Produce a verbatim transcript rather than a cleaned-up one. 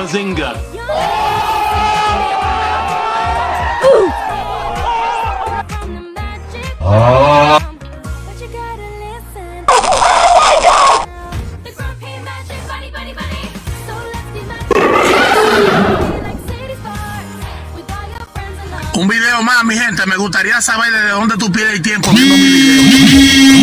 Bazinga. Oh. Un video más, mi gente. Me gustaría saber desde dónde tú pierdes el tiempo viendo mi video.